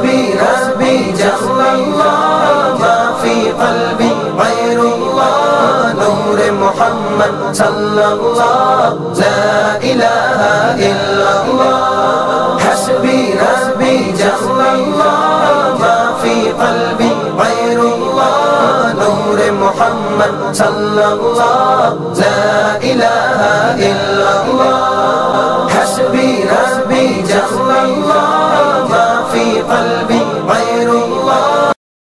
حسبی ربی جل اللہ ما فی قلبی غیر اللہ نور محمد صلی اللہ لا الہ الا اللہ حسبی ربی جل اللہ ما فی قلبی غیر اللہ نور محمد صلی اللہ لا الہ الا اللہ حسبی ربی جل اللہ ما فی قلبی غیر اللہ.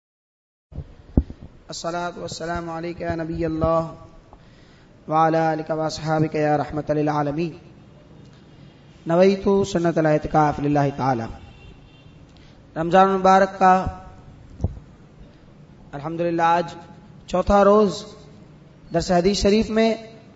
الصلاة والسلام علیک یا نبی اللہ وعلی آلک واصحابک یا رحمت للعالمین. نویت سنت الاعتکاف للہ تعالی. رمضان المبارک کا الحمدللہ آج چوتھا روز درس حدیث شریف میں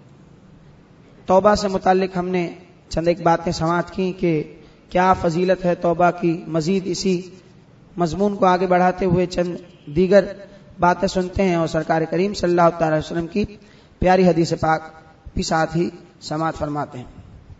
توبہ سے متعلق ہم نے چند ایک باتیں سماعت کی کہ کیا فضیلت ہے توبہ کی. مزید اسی مضمون کو آگے بڑھاتے ہوئے چند دیگر باتیں سنتے ہیں اور سرکار کریم صلی اللہ تعالی وسلم کی پیاری حدیث پاک بھی ساتھ ہی سماعت فرماتے ہیں.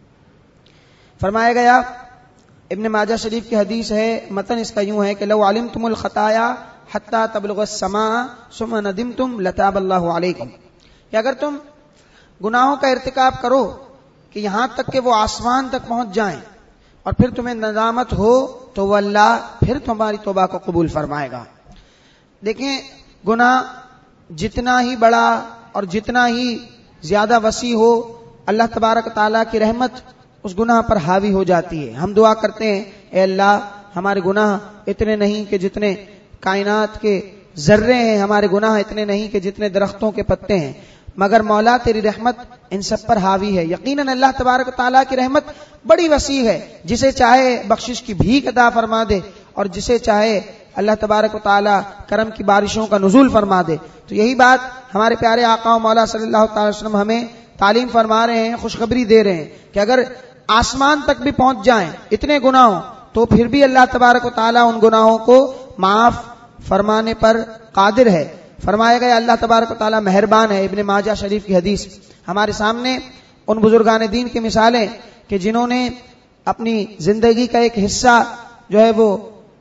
فرمایا گیا ابن ماجہ شریف کی حدیث ہے، متن اس کا یوں ہے کہ لو علمتم الخطایا حتی تبلغ السماء ثم ندمتم لتاب اللہ علیکم، کہ اگر تم گناہوں کا ارتکاب کرو کہ یہاں تک کہ وہ آسمان تک پہنچ جائیں اور پھر تمہیں ندامت ہو تو وہ اللہ پھر تمہاری توبہ کو قبول فرمائے گا. دیکھیں گناہ جتنا ہی بڑا اور جتنا ہی زیادہ وسیع ہو اللہ تبارک تعالیٰ کی رحمت اس گناہ پر حاوی ہو جاتی ہے. ہم دعا کرتے ہیں اے اللہ ہمارے گناہ اتنے نہیں کہ جتنے کائنات کے ذرے ہیں، ہمارے گناہ اتنے نہیں کہ جتنے درختوں کے پتے ہیں، مگر مولا تیری رحمت ان سب پر حاوی ہے. یقیناً اللہ تبارک تعالیٰ کی رحمت بڑی وسیع ہے، جسے چاہے بخشش کی بھیک عطا فرما دے اور جسے چاہے اللہ تبارک و تعالیٰ کرم کی بارشوں کا نزول فرما دے. تو یہی بات ہمارے پیارے آقا و مولا صلی اللہ تعالی وسلم ہمیں تعلیم فرما رہے ہیں، خوشخبری دے رہے ہیں کہ اگر آسمان تک بھی پہنچ جائیں اتنے گناہوں تو پھر بھی اللہ تبارک و تعالیٰ ان گناہوں کو معاف فرمانے پر قادر ہے. فرمایا گیا اللہ تبارک و تعالیٰ مہربان ہے. ابن ماجہ شریف کی حدیث ہمارے سامنے ان بزرگان دین کی مثالیں کہ جنہوں نے اپنی زندگی کا ایک حصہ جو ہے وہ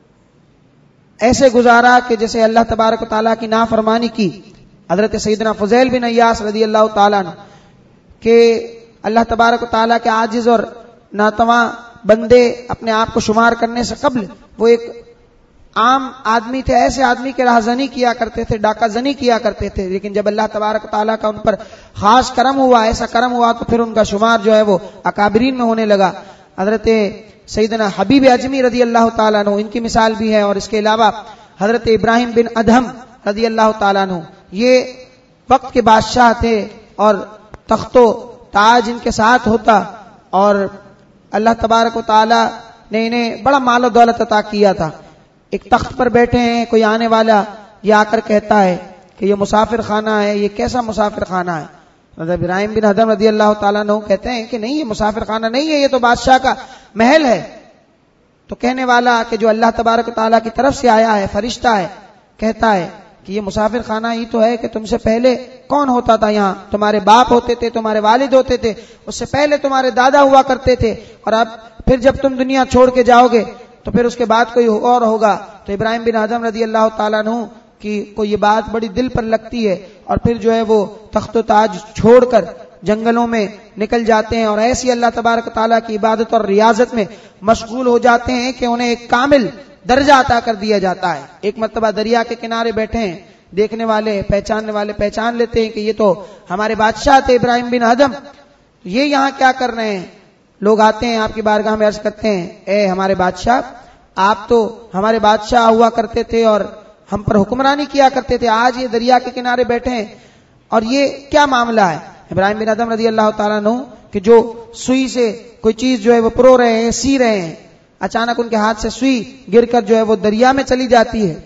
ایسے گزارا کہ جیسے اللہ تبارک و تعالیٰ کی نافرمانی کی. حضرت سیدنا فضیل بن عیاس رضی اللہ تعالیٰ عنہ کہ اللہ تبارک و تعالیٰ کے عاجز اور ناتواں بندے اپنے آپ کو شمار کرنے سے قبل وہ ایک عام آدمی تھے، ایسے آدمی کے راہزنی کیا کرتے تھے، ڈاکہ زنی کیا کرتے تھے، لیکن جب اللہ تبارک و تعالیٰ کا ان پر خاص کرم ہوا، ایسا کرم ہوا تو پھر ان کا شمار جو ہے وہ اکابرین میں ہونے لگا. حضرت سیدنا حبیب اجمی رضی اللہ تعالیٰ عنہ ان کی مثال بھی ہے، اور اس کے علاوہ حضرت ابراہیم بن ادہم رضی اللہ تعالیٰ عنہ یہ وقت کے بادشاہ تھے اور تخت و تاج ان کے ساتھ ہوتا اور اللہ تبارک و تعالیٰ نے انہیں بڑا مال و دولت عطا کیا تھا. ایک تخت پر بیٹھے ہیں، کوئی آنے والا یہ آ کر کہتا ہے کہ یہ مسافر خانہ ہے. یہ کیسا مسافر خانہ ہے؟ حضرت ابراہیم بن ادہم رضی اللہ تعالیٰ عنہ کہتے ہیں کہ نہیں، یہ مسافر خانہ نہیں ہے، یہ تو بادشاہ کا محل ہے. تو کہنے والا کہ جو اللہ تبارک و تعالیٰ کی طرف سے آیا ہے، فرشتہ ہے، کہتا ہے کہ یہ مسافر خانہ ہی تو ہے کہ تم سے پہلے کون ہوتا تھا یہاں؟ تمہارے باپ ہوتے تھے، تمہارے والد ہوتے تھے، اس سے پہلے تمہارے دادا ہوا کرتے تھے، اور اب پھر جب تم دنیا چھوڑ کے جاؤ گے تو پھر اس کے بعد کوئی اور ہوگا. تو ابراہیم بن ادہم رضی اللہ تعالیٰ عنہ کی کو یہ بات بڑی دل پر لگتی ہے اور پھر جو ہے وہ تخت و تاج چھوڑ کر جنگلوں میں نکل جاتے ہیں اور ایسی اللہ تبارک تعالیٰ کی عبادت اور ریاضت میں مشغول ہو جاتے ہیں کہ انہیں ایک کامل درجہ عطا کر دیا جاتا ہے. ایک مرتبہ دریا کے کنارے بیٹھے ہیں، دیکھنے والے پہچاننے والے پہچان لیتے ہیں کہ یہ تو ہمارے بادشاہ تھے ابراہیم بن ادہم، یہ یہاں کیا کر رہے ہیں؟ لوگ آتے ہیں آپ کی بارگاہ میں عرض کرتے ہیں اے ہمارے بادشاہ، آپ تو ہمارے بادشاہ ہوا کرتے تھے اور ہم پر حکمرانی کیا کرتے تھے، آج یہ دریا کے کنارے بیٹھے ہیں اور یہ کیا معاملہ ہے؟ ابراہیم بن ادہم رضی اللہ تعالیٰ عنہ کہ جو سوئی سے کوئی چیز جو ہے وہ پرو رہے ہیں، سی رہے ہیں، اچانک ان کے ہاتھ سے سوئی گر کر جو ہے وہ دریا میں چلی جاتی ہے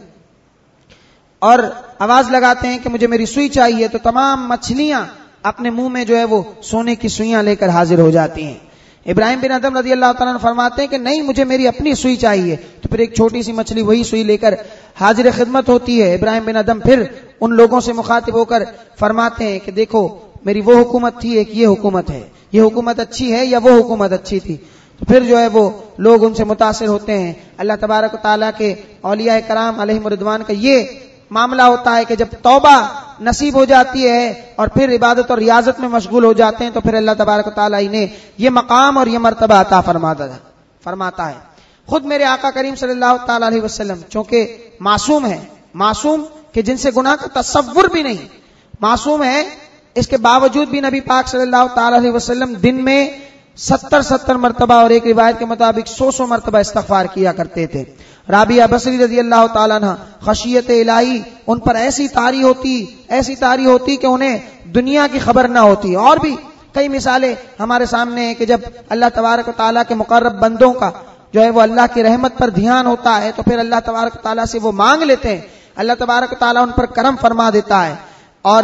اور آواز لگاتے ہیں کہ مجھے میری سوئی چاہیے. تو تمام مچھلیاں اپنے منہ میں جو ہے وہ سونے کی سوئیاں لے کر حاضر ہو جاتی ہیں. ابراہیم بن ادہم رضی اللہ تعالیٰ عنہ فرماتے ہیں کہ نہیں، مجھے میری اپنی سوئی چاہیے. تو پھر ایک چھوٹی سی مچھلی وہی سوئی لے کر حاضر خدمت ہوتی ہے. ابراہیم بن ادہم پھر ان لوگوں سے مخاطب ہو کر فرماتے ہیں کہ دیکھو میری وہ حکومت تھی، ایک یہ حکومت ہے، یہ حکومت اچھی ہے یا وہ حکومت اچھی تھی؟ تو پھر جو ہے وہ لوگ ان سے متاثر ہوتے ہیں۔ اللہ تبارک و تعالیٰ کے اولیاء کرام علیہم رضوان کا یہ معاملہ ہوتا ہے کہ جب توبہ نصیب ہو جاتی ہے اور پھر عبادت اور ریاضت میں مشغول ہو جاتے ہیں تو پھر اللہ تبارک و تعالیٰ انہیں یہ مقام اور یہ مرتبہ عطا فرماتا ہے۔ خود میرے آقا کریم صلی اللہ تعالی علیہ وسلم چونکہ معصوم ہیں، معصوم کہ جن سے گناہ کا تصور بھی نہیں، معصوم ہے، اس کے باوجود بھی نبی پاک صلی اللہ تعالی علیہ وسلم دن میں 70 مرتبہ اور ایک روایت کے مطابق 100 مرتبہ استغفار کیا کرتے تھے۔ رابعہ بصری رضی اللہ تعالیٰ عنہ خشیت الہی ان پر ایسی طاری ہوتی کہ انہیں دنیا کی خبر نہ ہوتی۔ اور بھی کئی مثالیں ہمارے سامنے ہیں کہ جب اللہ تبارک و تعالیٰ کے مقرب بندوں کا جو ہے وہ اللہ کی رحمت پر دھیان ہوتا ہے تو پھر اللہ تبارک و تعالیٰ سے وہ مانگ لیتے ہیں، اللہ تبارک و تعالیٰ ان پر کرم فرما دیتا ہے۔ اور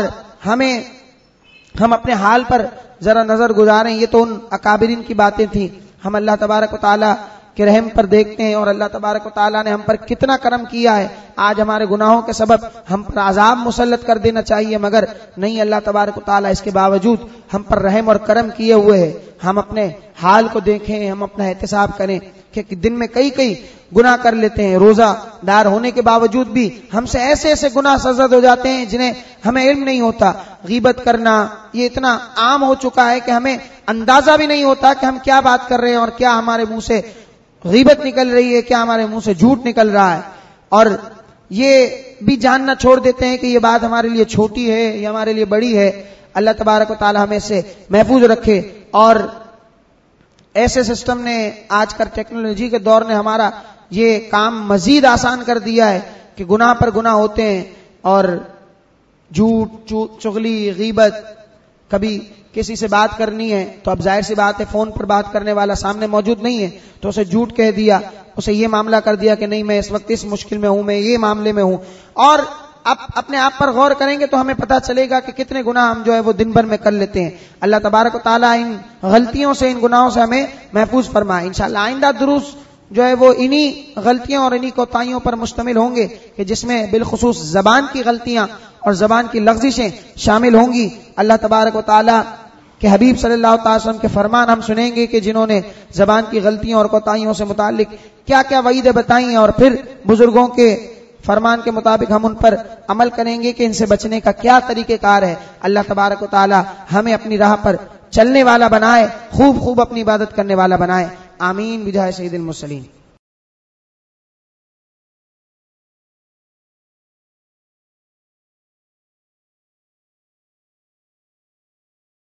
ہم اپنے حال پر ذرا نظر گزاریں، یہ تو ان اکابرین کی باتیں تھیں، ہم اللہ تبارک و تعالیٰ کے رحم پر دیکھتے ہیں اور اللہ تبارک و تعالیٰ نے ہم پر کتنا کرم کیا ہے۔ آج ہمارے گناہوں کے سبب ہم پر عذاب مسلط کر دینا چاہیے، مگر نہیں، اللہ تبارک و تعالیٰ اس کے باوجود ہم پر رحم اور کرم کیے ہوئے ہے۔ ہم اپنے حال کو دیکھیں، ہم اپنا احتساب کریں کہ دن میں کئی گناہ کر لیتے ہیں، روزہ دار ہونے کے باوجود بھی ہم سے ایسے گناہ سرزد ہو جاتے ہیں جنہیں ہمیں علم نہیں ہوتا۔ غیبت کرنا یہ اتنا عام ہو چکا ہے کہ ہمیں اندازہ بھی نہیں ہوتا کہ ہم کیا بات کر رہے ہیں اور کیا ہمارے منہ سے غیبت نکل رہی ہے، کیا ہمارے منہ سے جھوٹ نکل رہا ہے، اور یہ بھی جاننا چھوڑ دیتے ہیں کہ یہ بات ہمارے لیے چھوٹی ہے یا ہمارے لیے بڑی ہے۔ اللہ تبارک و تعالی ہمیں سے محفوظ رکھے۔ اور ایسے سسٹم نے آج کل ٹیکنالوجی کے دور نے ہمارا یہ کام مزید آسان کر دیا ہے کہ گناہ پر گناہ ہوتے ہیں، اور جھوٹ، چغلی، غیبت، کبھی کسی سے بات کرنی ہے تو اب ظاہر سی بات ہے فون پر بات کرنے والا سامنے موجود نہیں ہے تو اسے جھوٹ کہہ دیا، اسے یہ معاملہ کر دیا کہ نہیں، میں اس وقت اس مشکل میں ہوں، میں یہ معاملے میں ہوں۔ اور اب اپنے آپ پر غور کریں گے تو ہمیں پتہ چلے گا کہ کتنے گناہ ہم جو ہے وہ دن بھر میں کر لیتے ہیں۔ اللہ تبارک و تعالیٰ ان غلطیوں سے، ان گناہوں سے ہمیں محفوظ فرمائے۔ انشاءاللہ آئندہ دروس جو ہے وہ انہی غلطیوں اور انہی کوتاہیوں پر مشتمل ہوں گے کہ جس میں بالخصوص زبان کی غلطیاں اور زبان کی لغزشیں شامل ہوں گی۔ اللہ تبارک و تعالیٰ کہ حبیب صلی اللہ تعالی وسلم کے فرمان ہم سنیں گے کہ جنہوں نے زبان کی غلطیوں اور کوتاہیوں سے متعلق کیا کیا وعیدیں بتائیں، اور پھر بزرگوں کے فرمان کے مطابق ہم ان پر عمل کریں گے کہ ان سے بچنے کا کیا طریقہ کار ہے۔ اللہ تبارک و تعالی ہمیں اپنی راہ پر چلنے والا بنائے، خوب اپنی عبادت کرنے والا بنائے۔ آمین بجاہ سید المرسلین۔